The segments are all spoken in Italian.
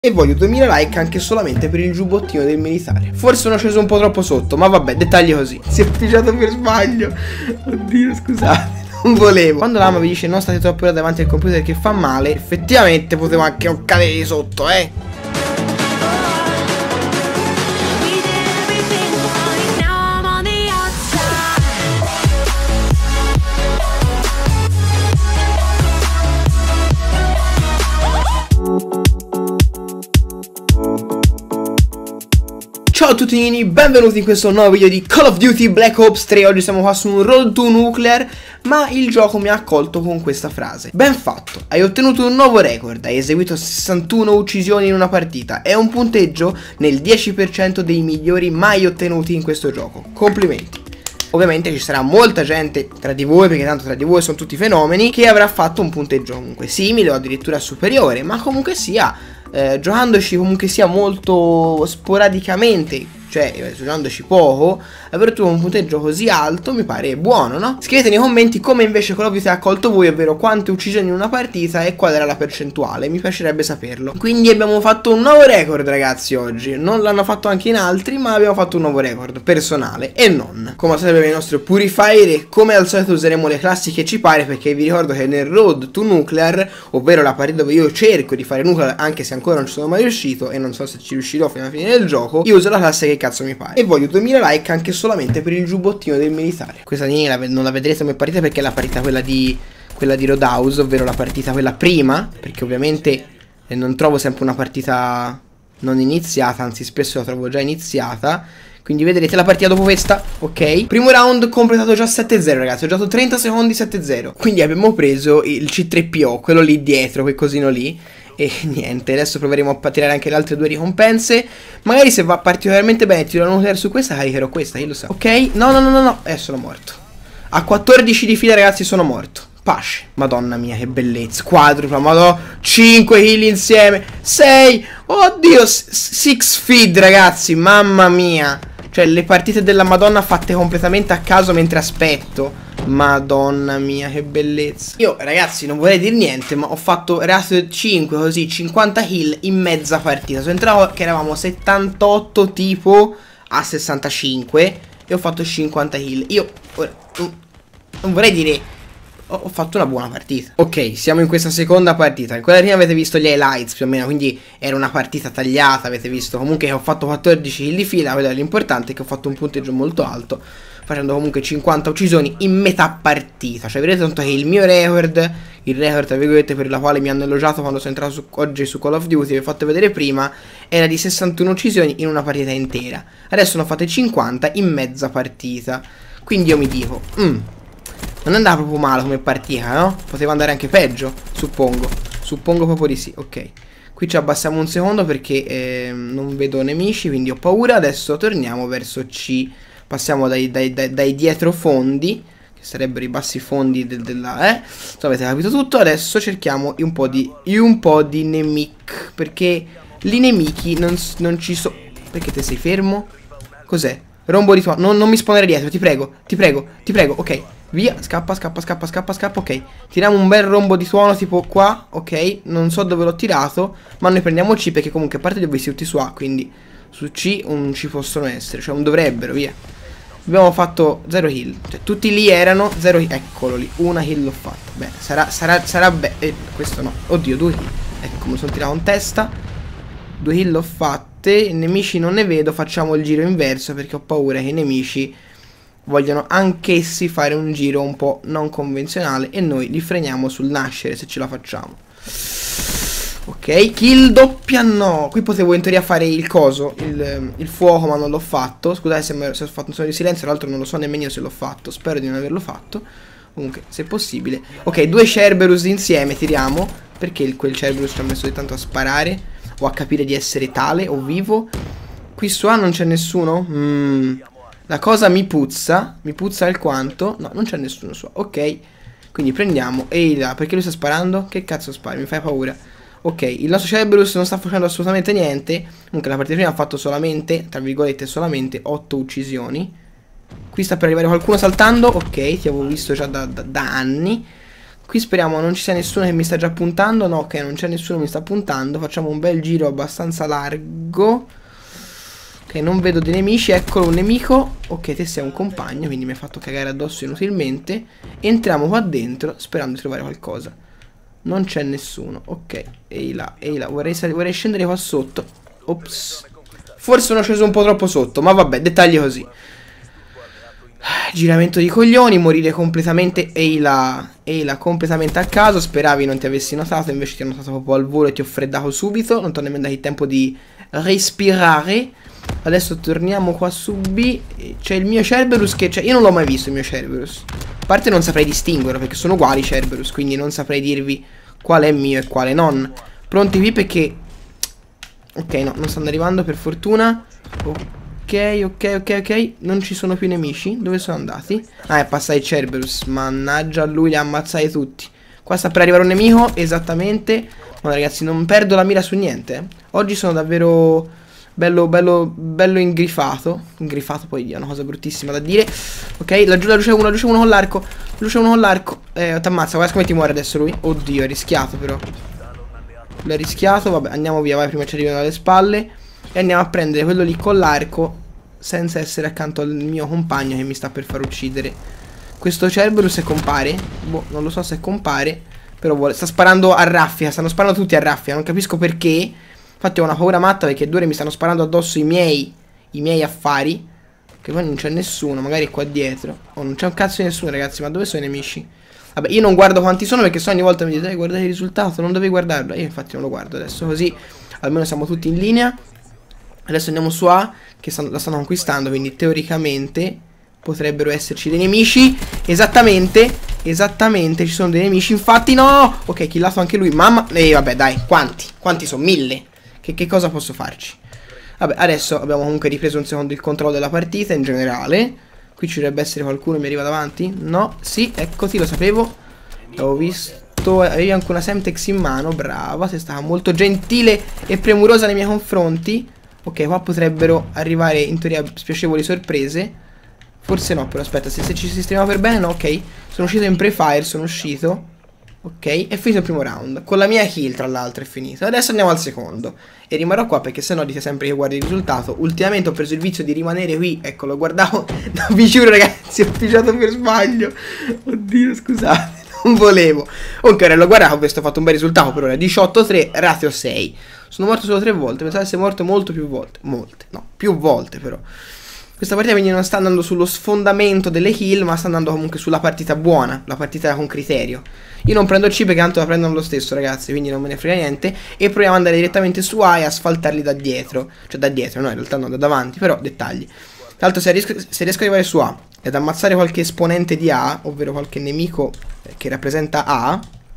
E voglio 2000 like anche solamente per il giubbottino del militare. Forse sono sceso un po' troppo sotto, ma vabbè, dettagli così. Si è pigiato per sbaglio. Oddio, scusate, non volevo. Quando l'ama vi dice non state troppo ora davanti al computer che fa male, effettivamente potevo anche cadere di sotto, Ciao a tutti nini, benvenuti in questo nuovo video di Call of Duty Black Ops 3. Oggi siamo qua su un Road to Nuclear, ma il gioco mi ha accolto con questa frase: ben fatto, hai ottenuto un nuovo record, hai eseguito 61 uccisioni in una partita e un punteggio nel 10% dei migliori mai ottenuti in questo gioco. Complimenti. Ovviamente ci sarà molta gente tra di voi, perché tanto tra di voi sono tutti fenomeni, che avrà fatto un punteggio comunque simile o addirittura superiore, ma comunque sia giocandoci comunque sia molto sporadicamente, cioè giocandoci poco, aver ottenuto un punteggio così alto mi pare buono, no? Scrivete nei commenti come invece Call of Duty ha accolto voi, ovvero quante uccisioni in una partita e qual era la percentuale, mi piacerebbe saperlo. Quindi abbiamo fatto un nuovo record, ragazzi, oggi. Non l'hanno fatto anche in altri, ma abbiamo fatto un nuovo record personale e non. Come sapete, abbiamo il nostro Purifier e come al solito useremo le classi che ci pare, perché vi ricordo che nel Road to Nuclear, ovvero la partita dove io cerco di fare nuclear anche se ancora non ci sono mai riuscito e non so se ci riuscirò fino alla fine del gioco, io uso la classe che cazzo mi pare. E voglio 2000 like anche solamente per il giubbottino del militare. Questa non la vedrete come partita perché è la partita quella di Roadhouse, ovvero la partita quella prima, perché ovviamente non trovo sempre una partita non iniziata, anzi spesso la trovo già iniziata. Quindi vedrete la partita dopo questa, ok? Primo round completato già 7-0, ragazzi. Ho giocato 30 secondi 7-0. Quindi abbiamo preso il C3PO, quello lì dietro, quel cosino lì. E niente, adesso proveremo a tirare anche le altre due ricompense. Magari se va particolarmente bene tiro la nuclear su questa, caricherò questa, chi lo sa. Ok, no, sono morto. A 14 di fila, ragazzi, sono morto. Pace. Madonna mia, che bellezza. Quadrupla, madonna. 5 kill insieme. 6. Oddio, 6 feed, ragazzi, mamma mia. Cioè, le partite della Madonna fatte completamente a caso mentre aspetto. Madonna mia, che bellezza. Io, ragazzi, non vorrei dire niente, ma ho fatto ratio 5, così 50 kill in mezza partita. Sono entrato che eravamo 78 tipo a 65 e ho fatto 50 kill. Io non vorrei dire ho fatto una buona partita. Ok, siamo in questa seconda partita. In quella prima avete visto gli highlights più o meno, quindi era una partita tagliata, avete visto. Comunque ho fatto 14 kill di fila, quello è l'importante, che ho fatto un punteggio molto alto, facendo comunque 50 uccisioni in metà partita. Cioè vedete tanto che il mio record, il record tra virgolette per la quale mi hanno elogiato quando sono entrato oggi su Call of Duty, vi ho fatto vedere prima, era di 61 uccisioni in una partita intera. Adesso ne ho fatte 50 in mezza partita. Quindi io mi dico non andava proprio male come partita, no? Poteva andare anche peggio, suppongo. Suppongo proprio di sì, ok. Qui ci abbassiamo un secondo perché non vedo nemici, quindi ho paura. Adesso torniamo verso C. Passiamo dai dietro fondi, che sarebbero i bassi fondi della Insomma, avete capito tutto. Adesso cerchiamo un po' di nemic, perché i nemici non ci sono. Perché te sei fermo? Cos'è? Rombo di tuono. Non mi spawnare dietro, ti prego. Ok, via, scappa, ok. Tiriamo un bel rombo di tuono tipo qua, ok. Non so dove l'ho tirato, ma noi prendiamo C, perché comunque a parte li ho visti tutti su A, quindi su C non ci possono essere, cioè non dovrebbero, via. Abbiamo fatto 0 kill, cioè tutti lì erano 0 kill. Eccolo lì, una kill l'ho fatta. Bene, sarà bene. Questo no, oddio, 2 kill. Ecco, mi sono tirato in testa. 2 kill l'ho fatte. I nemici non ne vedo, facciamo il giro inverso, perché ho paura che i nemici vogliono anch'essi fare un giro un po' non convenzionale e noi li freniamo sul nascere se ce la facciamo. Ok, kill doppia no. Qui potevo in teoria fare il coso, il fuoco, ma non l'ho fatto. Scusate se ho fatto un suono di silenzio, tra l'altro non lo so nemmeno io se l'ho fatto. Spero di non averlo fatto. Comunque, se possibile. Ok, 2 Cerberus insieme tiriamo, perché quel Cerberus ci ha messo di tanto a sparare o a capire di essere tale o vivo. Qui su A non c'è nessuno? La cosa mi puzza alquanto. No, non c'è nessuno su A. Ok, quindi prendiamo. Ehi là, perché lui sta sparando? Che cazzo spari? Mi fai paura. Ok, il nostro Cerberus non sta facendo assolutamente niente. Comunque la partita prima ha fatto solamente, tra virgolette solamente, 8 uccisioni. Qui sta per arrivare qualcuno saltando. Ok, ti avevo visto già da anni. Qui speriamo non ci sia nessuno che mi sta già puntando. No, ok, non c'è nessuno che mi sta puntando. Facciamo un bel giro abbastanza largo. Ok, non vedo dei nemici. Eccolo un nemico. Ok, te sei un compagno, quindi mi hai fatto cagare addosso inutilmente. Entriamo qua dentro sperando di trovare qualcosa. Non c'è nessuno. Ok, ehi là, ehi là. Vorrei scendere qua sotto. Ops. Forse sono sceso un po' troppo sotto, ma vabbè, dettagli così. Giramento di coglioni, morire completamente. Ehi là, completamente a caso. Speravi non ti avessi notato, invece ti ho notato proprio al volo e ti ho freddato subito. Non ti ho nemmeno dato il tempo di respirare. Adesso torniamo qua su B. C'è il mio Cerberus che... Cioè, io non l'ho mai visto il mio Cerberus. A parte non saprei distinguerlo perché sono uguali i Cerberus, quindi non saprei dirvi quale è mio e quale non. Pronti qui perché... Ok, no, non stanno arrivando per fortuna. Ok. Non ci sono più nemici. Dove sono andati? Ah, è passato il Cerberus. Mannaggia, lui li ha ammazzati tutti. Qua sta per arrivare un nemico, esattamente. Ma ragazzi, non perdo la mira su niente. Oggi sono davvero bello ingrifato. Ingrifato poi è una cosa bruttissima da dire. Ok, laggiù c'è uno con l'arco. T'ammazza, guarda come ti muore adesso lui. Oddio, è rischiato però. L'ho rischiato, vabbè, andiamo via, vai, prima ci arrivano alle spalle. E andiamo a prendere quello lì con l'arco senza essere accanto al mio compagno che mi sta per far uccidere. Questo Cerberus se compare, boh, non lo so se compare, però sta sparando a raffica, stanno sparando tutti a raffica, non capisco perché. Infatti ho una paura matta perché 2 ore mi stanno sparando addosso i miei affari. Che poi non c'è nessuno, magari è qua dietro. Oh, non c'è un cazzo di nessuno, ragazzi, ma dove sono i nemici? Vabbè, io non guardo quanti sono perché so ogni volta mi dite guardate il risultato, non dovevi guardarlo. Io infatti non lo guardo adesso, così almeno siamo tutti in linea. Adesso andiamo su A, che la stanno conquistando, quindi teoricamente potrebbero esserci dei nemici. Esattamente, ci sono dei nemici, infatti no. Ok, killato anche lui, mamma. Vabbè, dai, quanti sono? 1000. Che cosa posso farci? Vabbè, adesso abbiamo comunque ripreso un secondo il controllo della partita in generale. Qui ci dovrebbe essere qualcuno che mi arriva davanti. No, sì, eccoti, lo sapevo. L'avevo visto. Avevi anche una Semtex in mano, brava. Sei stata molto gentile e premurosa nei miei confronti. Ok, qua potrebbero arrivare in teoria spiacevoli sorprese. Forse no, però aspetta, se ci sistemiamo per bene, no, ok. Sono uscito in pre-fire, sono uscito. Ok, è finito il primo round. Con la mia kill, tra l'altro, è finito. Adesso andiamo al secondo. E rimarrò qua perché sennò dite sempre che guardi il risultato. Ultimamente ho preso il vizio di rimanere qui. Ecco, lo guardavo. No, vi giuro, ragazzi, ho pigiato per sbaglio. Oddio, scusate, non volevo. Comunque, ora lo guardavo, ho fatto un bel risultato per ora. 18-3, ratio 6. Sono morto solo 3 volte. Pensavo di essere morto molto più volte. Molte, no, più volte però. Questa partita quindi non sta andando sullo sfondamento delle kill, ma sta andando comunque sulla partita buona, la partita con criterio. Io non prendo C perché tanto la prendono lo stesso, ragazzi, quindi non me ne frega niente. E proviamo ad andare direttamente su A e asfaltarli da dietro. Cioè da dietro, no, in realtà no, da davanti, però dettagli. Tra l'altro se riesco ad arrivare su A e ad ammazzare qualche esponente di A, ovvero qualche nemico che rappresenta A,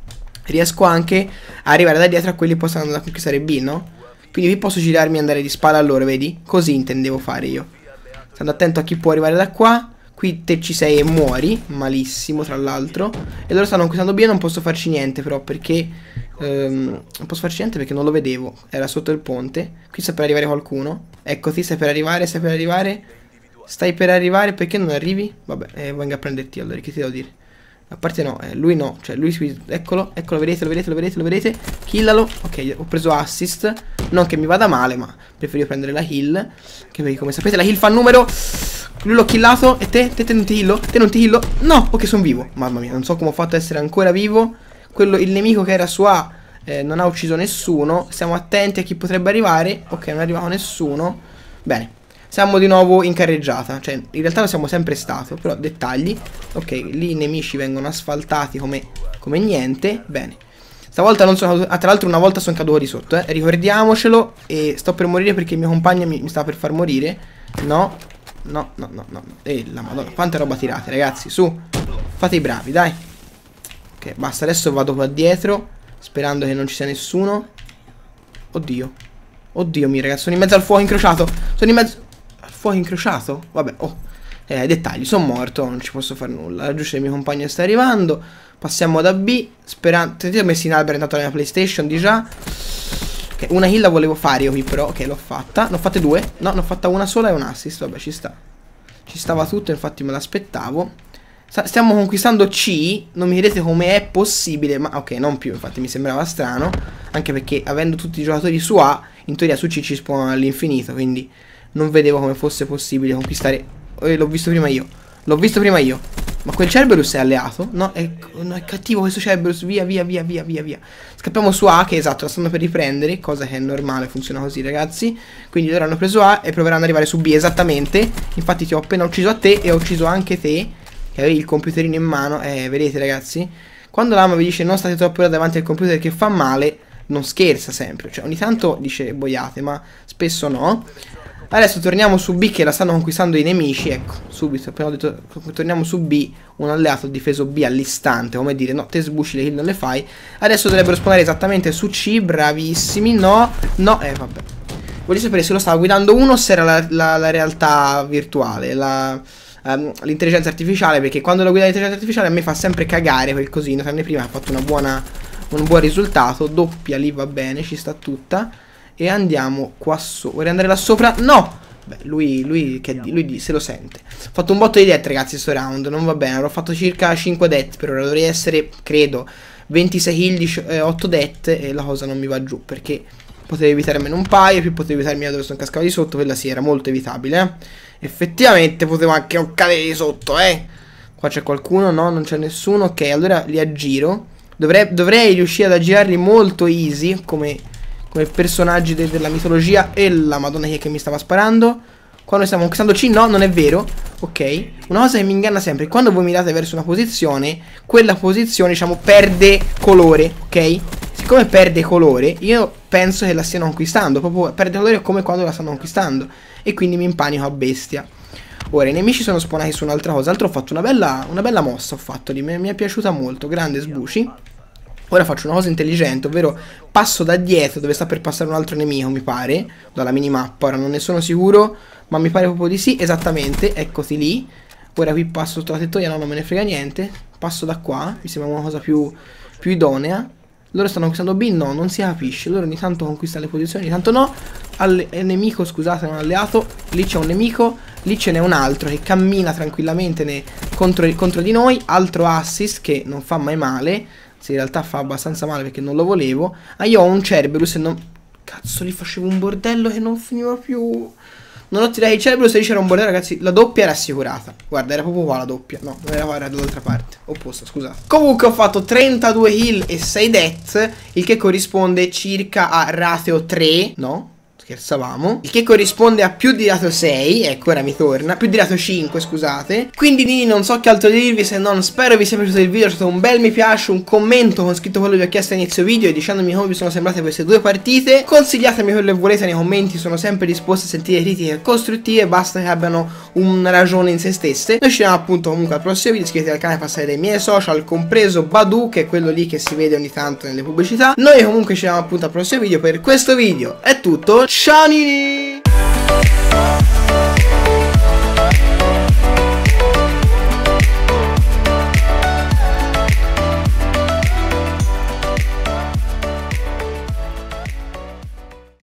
riesco anche a arrivare da dietro a quelli che possono andare a conquistare B, no? Quindi qui posso girarmi e andare di spalla a loro, vedi? Così intendevo fare io. Stando attento a chi può arrivare da qua. Qui te ci sei e muori. Malissimo, tra l'altro. E loro stanno conquistando B e non posso farci niente però perché non posso farci niente perché non lo vedevo. Era sotto il ponte. Qui sta per arrivare qualcuno. Eccoti, stai per arrivare, stai per arrivare. Stai per arrivare, perché non arrivi? Vabbè, venga a prenderti allora, che ti devo dire? A parte no, lui no, cioè lui, eccolo, lo vedete, killalo. Ok, ho preso assist. Non che mi vada male, ma preferisco prendere la heal, che perché come sapete la heal fa numero. Lui l'ho killato, e te non ti hillo? Te non ti hillo? No, ok, sono vivo. Mamma mia, non so come ho fatto ad essere ancora vivo. Il nemico che era su A non ha ucciso nessuno. Stiamo attenti a chi potrebbe arrivare. Ok, non è arrivato nessuno. Bene. Siamo di nuovo in carreggiata. Cioè, in realtà lo siamo sempre stato. Però, dettagli. Ok, lì i nemici vengono asfaltati come niente. Bene. Stavolta non sono caduto. Ah, tra l'altro una volta sono caduto di sotto, ricordiamocelo. E sto per morire perché il mio compagno mi sta per far morire. No. No. La madonna. Quanta roba tirate, ragazzi. Su. Fate i bravi, dai. Ok, basta. Adesso vado qua dietro. Sperando che non ci sia nessuno. Oddio. Oddio mio, ragazzi. Sono in mezzo al fuoco incrociato. Sono in mezzo... Fuoco incrociato? Vabbè, dettagli, sono morto, non ci posso fare nulla. La giusta del mio compagno sta arrivando. Passiamo da B. Sperando. Ho messo in albero intanto la mia PlayStation di già. Ok, una kill la volevo fare io qui però. Ok, l'ho fatta. Ne ho fatte 2. No, ne ho fatta una sola e un assist. Vabbè, ci sta. Ci stava tutto, infatti me l'aspettavo. Stiamo conquistando C. Non mi chiedete come è possibile, ma ok, non più, infatti mi sembrava strano. Anche perché avendo tutti i giocatori su A, in teoria su C ci spawnano all'infinito, quindi non vedevo come fosse possibile conquistare. L'ho visto prima io. L'ho visto prima io. Ma quel Cerberus è alleato? No, è cattivo questo Cerberus. Via, via, via, via, via, via. Scappiamo su A, che esatto, la stanno per riprendere. Cosa che è normale, funziona così, ragazzi. Quindi loro hanno preso A e proveranno ad arrivare su B, esattamente. Infatti ti ho appena ucciso a te e ho ucciso anche te, che avevi il computerino in mano. Vedete, ragazzi? Quando l'ama vi dice non state troppo davanti al computer che fa male, non scherza sempre. Cioè, ogni tanto dice boiate, ma spesso no. Adesso torniamo su B, che la stanno conquistando i nemici. Ecco, subito, appena ho detto torniamo su B. Un alleato ha difeso B all'istante. Come dire, no, te sbucci le kill, non le fai. Adesso dovrebbero spawnare esattamente su C. Bravissimi. No, no, vabbè. Voglio sapere se lo stava guidando uno o se era la realtà virtuale, l'intelligenza artificiale. Perché quando lo guida l'intelligenza artificiale a me fa sempre cagare quel cosino. Tranne prima ha fatto un buon risultato. Doppia lì va bene, ci sta tutta. E andiamo qua sopra. Vorrei andare là sopra. No! Beh, lui se lo sente. Ho fatto un botto di death, ragazzi, sto round. Non va bene. Avrò fatto circa 5 death per ora. Dovrei essere, credo, 26 kill, 8 death. E la cosa non mi va giù. Perché potevo evitarmene un paio. Più potevo evitarmi da dove sono cascato di sotto. Quella sì, era molto evitabile. Effettivamente potevo anche non cadere di sotto, Qua c'è qualcuno? No, non c'è nessuno. Ok, allora li aggiro. Dovrei riuscire ad aggirarli molto easy. Come personaggi della mitologia. E la madonna che mi stava sparando. Qua noi stiamo conquistando C. No, non è vero. Ok. Una cosa che mi inganna sempre: quando voi mirate verso una posizione, quella posizione, diciamo, perde colore. Ok. Siccome perde colore, io penso che la stiano conquistando. Proprio perde colore come quando la stanno conquistando. E quindi mi impanico a bestia. Ora i nemici sono spawnati su un'altra cosa. Altro ho fatto una bella mossa. Ho fatto lì. Mi è piaciuta molto. Grande sbuci. Ora faccio una cosa intelligente, ovvero passo da dietro dove sta per passare un altro nemico, mi pare, dalla minimappa. Ora non ne sono sicuro, ma mi pare proprio di sì, esattamente, eccoti lì. Ora qui passo sotto la tettoia, no, non me ne frega niente. Passo da qua, mi sembra una cosa più idonea. Loro stanno conquistando B? No, non si capisce. Loro ogni tanto conquistano le posizioni, ogni tanto no. Nemico, scusate, non alleato. Lì c'è un nemico, lì ce n'è un altro che cammina tranquillamente contro di noi. Altro assist che non fa mai male. Se in realtà fa abbastanza male perché non lo volevo. Ah, io ho un Cerberus e non... Cazzo, lì facevo un bordello che non finiva più. Non ho tirato il Cerberus e c'era un bordello, ragazzi. La doppia era assicurata. Guarda, era proprio qua la doppia. No, non era qua, era dall'altra parte. Opposta, scusate. Comunque ho fatto 32 kill e 6 death, il che corrisponde circa a ratio 3. No? Scherzavamo. Il che corrisponde a più di ratio 6. Ecco, ora mi torna. Più di ratio 5, scusate. Quindi non so che altro dirvi, se non spero vi sia piaciuto il video. Lasciate un bel mi piace, un commento con scritto quello che vi ho chiesto all'inizio video e dicendomi come vi sono sembrate queste due partite. Consigliatemi quello che volete nei commenti, sono sempre disposto a sentire critiche costruttive, basta che abbiano una ragione in se stesse. Noi ci vediamo appunto comunque al prossimo video. Iscrivetevi al canale, passate dai miei social, compreso Badu, che è quello lì che si vede ogni tanto nelle pubblicità. Noi comunque ci vediamo appunto al prossimo video. Per questo video è tutto. Ciao Nini!